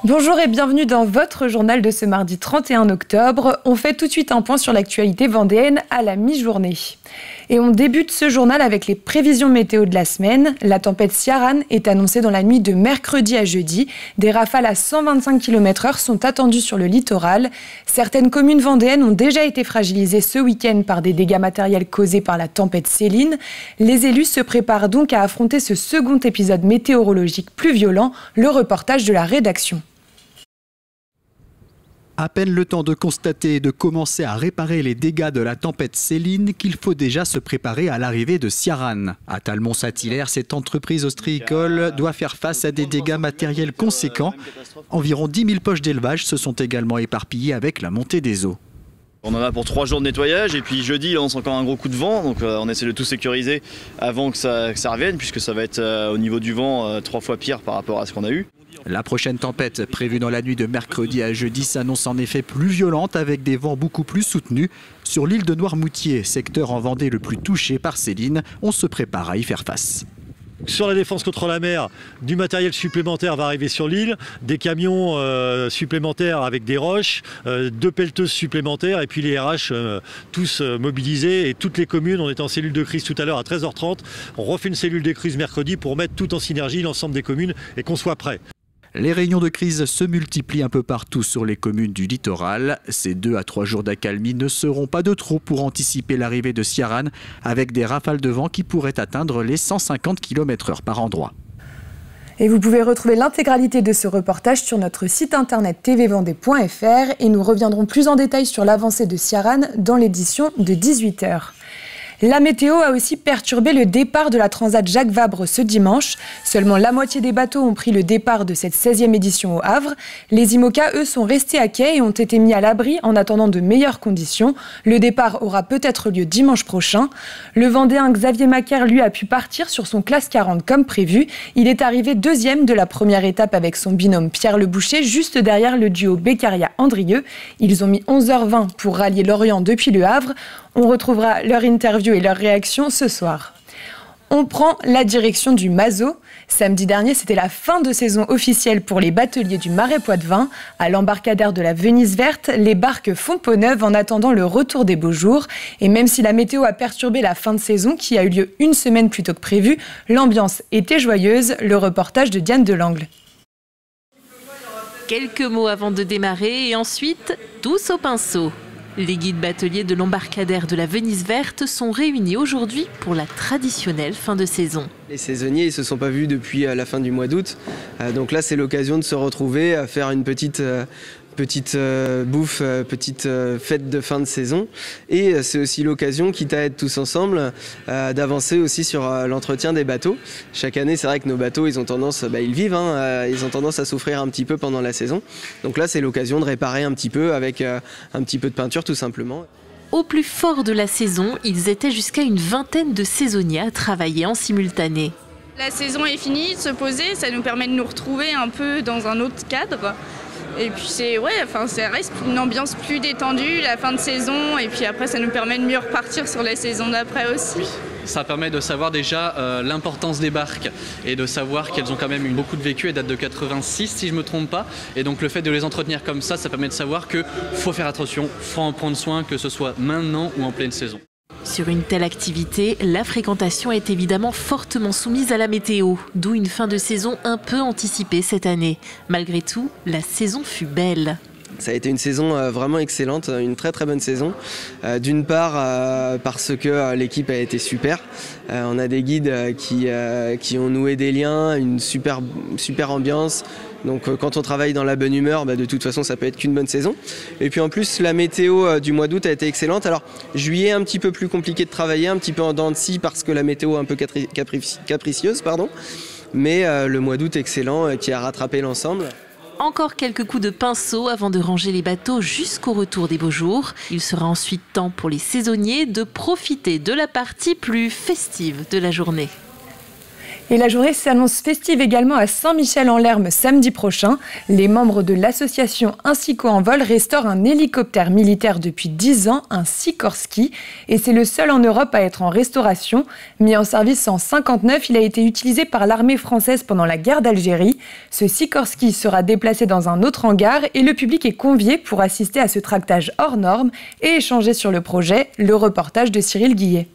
Bonjour et bienvenue dans votre journal de ce mardi 31 octobre. On fait tout de suite un point sur l'actualité vendéenne à la mi-journée. Et on débute ce journal avec les prévisions météo de la semaine. La tempête Ciarán est annoncée dans la nuit de mercredi à jeudi. Des rafales à 125 km/h sont attendues sur le littoral. Certaines communes vendéennes ont déjà été fragilisées ce week-end par des dégâts matériels causés par la tempête Céline. Les élus se préparent donc à affronter ce second épisode météorologique plus violent. Le reportage de la rédaction. À peine le temps de constater et de commencer à réparer les dégâts de la tempête Céline qu'il faut déjà se préparer à l'arrivée de Ciarán. À Talmont-Saint-Hilaire, cette entreprise ostréicole doit faire face à des dégâts matériels conséquents. Environ 10 000 poches d'élevage se sont également éparpillées avec la montée des eaux. On en a pour 3 jours de nettoyage et puis jeudi il lance encore un gros coup de vent, donc on essaie de tout sécuriser avant que ça revienne, puisque ça va être au niveau du vent 3 fois pire par rapport à ce qu'on a eu. La prochaine tempête, prévue dans la nuit de mercredi à jeudi, s'annonce en effet plus violente avec des vents beaucoup plus soutenus. Sur l'île de Noirmoutier, secteur en Vendée le plus touché par Céline, on se prépare à y faire face. Sur la défense contre la mer, du matériel supplémentaire va arriver sur l'île, des camions supplémentaires avec des roches, 2 pelleteuses supplémentaires et puis les RH tous mobilisés, et toutes les communes, on était en cellule de crise tout à l'heure à 13h30, on refait une cellule de crise mercredi pour mettre tout en synergie l'ensemble des communes et qu'on soit prêt. Les réunions de crise se multiplient un peu partout sur les communes du littoral. Ces 2 à 3 jours d'accalmie ne seront pas de trop pour anticiper l'arrivée de Ciarán, avec des rafales de vent qui pourraient atteindre les 150 km/h par endroit. Et vous pouvez retrouver l'intégralité de ce reportage sur notre site internet tvvendée.fr et nous reviendrons plus en détail sur l'avancée de Ciarán dans l'édition de 18h. La météo a aussi perturbé le départ de la Transat Jacques Vabre ce dimanche. Seulement la moitié des bateaux ont pris le départ de cette 16e édition au Havre. Les IMOCA, eux, sont restés à quai et ont été mis à l'abri en attendant de meilleures conditions. Le départ aura peut-être lieu dimanche prochain. Le Vendéen Xavier Macaire, lui, a pu partir sur son classe 40 comme prévu. Il est arrivé 2e de la première étape avec son binôme Pierre Le Boucher, juste derrière le duo Beccaria-Andrieux. Ils ont mis 11h20 pour rallier Lorient depuis le Havre. On retrouvera leur interview et leur réaction ce soir. On prend la direction du Mazo. Samedi dernier, c'était la fin de saison officielle pour les bateliers du Marais Poitevin. À l'embarcadère de la Venise Verte, les barques font peau neuve en attendant le retour des beaux jours. Et même si la météo a perturbé la fin de saison, qui a eu lieu une semaine plus tôt que prévu, l'ambiance était joyeuse. Le reportage de Diane Delangle. Quelques mots avant de démarrer et ensuite, tous au pinceau. Les guides bateliers de l'embarcadère de la Venise Verte sont réunis aujourd'hui pour la traditionnelle fin de saison. Les saisonniers ne se sont pas vus depuis la fin du mois d'août. Donc là, c'est l'occasion de se retrouver, à faire une petite bouffe, petite fête de fin de saison. Et c'est aussi l'occasion, quitte à être tous ensemble, d'avancer aussi sur l'entretien des bateaux. Chaque année, c'est vrai que nos bateaux, ils ont tendance, ils vivent, ils ont tendance à souffrir un petit peu pendant la saison. Donc là, c'est l'occasion de réparer un petit peu avec un petit peu de peinture tout simplement. Au plus fort de la saison, ils étaient jusqu'à une vingtaine de saisonniers à travailler en simultané. La saison est finie, de se poser, ça nous permet de nous retrouver un peu dans un autre cadre. Et puis ça reste une ambiance plus détendue, la fin de saison, et puis après ça nous permet de mieux repartir sur la saison d'après aussi. Oui, ça permet de savoir déjà l'importance des barques et de savoir qu'elles ont quand même eu beaucoup de vécu, elles datent de 86 si je ne me trompe pas. Et donc le fait de les entretenir comme ça permet de savoir qu'il faut faire attention, il faut en prendre soin, que ce soit maintenant ou en pleine saison. Sur une telle activité, la fréquentation est évidemment fortement soumise à la météo, d'où une fin de saison un peu anticipée cette année. Malgré tout, la saison fut belle. Ça a été une saison vraiment excellente, une très très bonne saison. D'une part parce que l'équipe a été super. On a des guides qui ont noué des liens, une super ambiance. Donc quand on travaille dans la bonne humeur, de toute façon ça peut être qu'une bonne saison. Et puis en plus la météo du mois d'août a été excellente. Alors juillet un petit peu plus compliqué de travailler, un petit peu en dents de scie parce que la météo est un peu capricieuse. Mais le mois d'août excellent qui a rattrapé l'ensemble. Encore quelques coups de pinceau avant de ranger les bateaux jusqu'au retour des beaux jours. Il sera ensuite temps pour les saisonniers de profiter de la partie plus festive de la journée. Et la journée s'annonce festive également à Saint-Michel-en-Lerme samedi prochain. Les membres de l'association Insico en vol restaurent un hélicoptère militaire depuis 10 ans, un Sikorsky. Et c'est le seul en Europe à être en restauration. Mis en service en 1959, il a été utilisé par l'armée française pendant la guerre d'Algérie. Ce Sikorsky sera déplacé dans un autre hangar et le public est convié pour assister à ce tractage hors norme et échanger sur le projet. Le reportage de Cyril Guillet.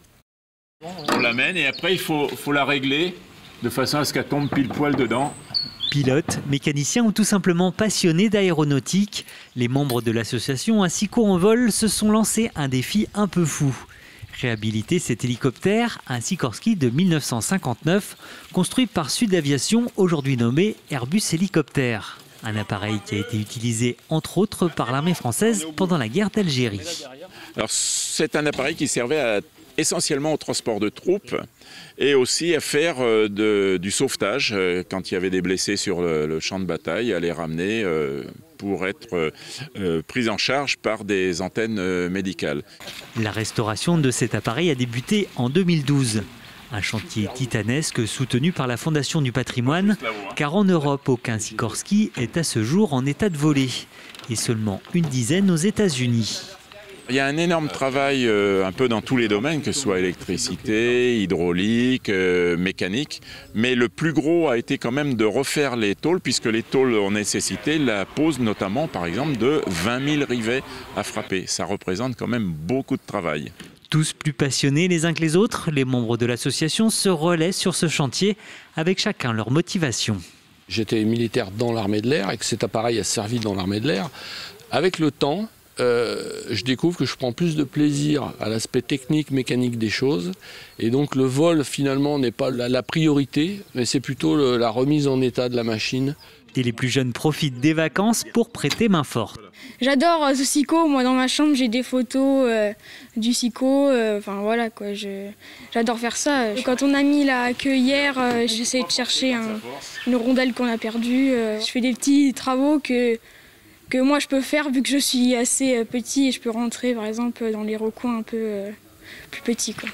On l'amène et après il faut la régler de façon à ce qu'elle tombe pile poil dedans. Pilotes, mécaniciens ou tout simplement passionnés d'aéronautique, les membres de l'association Insico en vol se sont lancés un défi un peu fou. Réhabiliter cet hélicoptère, un Sikorsky de 1959, construit par Sud Aviation, aujourd'hui nommé Airbus Hélicoptère. Un appareil qui a été utilisé entre autres par l'armée française pendant la guerre d'Algérie. Alors c'est un appareil qui servait essentiellement au transport de troupes et aussi à faire du sauvetage quand il y avait des blessés sur le champ de bataille, à les ramener pour être pris en charge par des antennes médicales. La restauration de cet appareil a débuté en 2012. Un chantier titanesque soutenu par la Fondation du patrimoine, car en Europe, aucun Sikorsky est à ce jour en état de voler, et seulement une dizaine aux États-Unis. Il y a un énorme travail un peu dans tous les domaines, que ce soit électricité, hydraulique, mécanique. Mais le plus gros a été quand même de refaire les tôles, puisque les tôles ont nécessité la pose notamment, par exemple, de 20 000 rivets à frapper. Ça représente quand même beaucoup de travail. Tous plus passionnés les uns que les autres, les membres de l'association se relaient sur ce chantier avec chacun leur motivation. J'étais militaire dans l'armée de l'air et que cet appareil a servi dans l'armée de l'air. Avec le temps, je découvre que je prends plus de plaisir à l'aspect technique, mécanique des choses. Et donc le vol finalement n'est pas la priorité, mais c'est plutôt la remise en état de la machine. Et les plus jeunes profitent des vacances pour prêter main forte. J'adore ce Siko, moi dans ma chambre j'ai des photos du Siko, enfin voilà quoi, j'adore faire ça. Quand on a mis la queue hier, j'essaie de chercher une rondelle qu'on a perdue. Je fais des petits travaux que moi je peux faire vu que je suis assez petit et je peux rentrer par exemple dans les recoins un peu plus petits, quoi.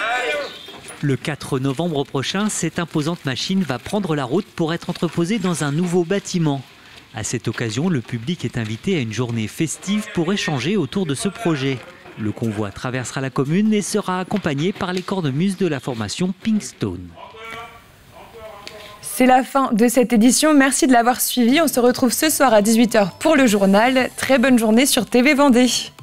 Le 4 novembre prochain, cette imposante machine va prendre la route pour être entreposée dans un nouveau bâtiment. À cette occasion, le public est invité à une journée festive pour échanger autour de ce projet. Le convoi traversera la commune et sera accompagné par les cornemuses de la formation Pinkstone. C'est la fin de cette édition. Merci de l'avoir suivi. On se retrouve ce soir à 18h pour le journal. Très bonne journée sur TV Vendée.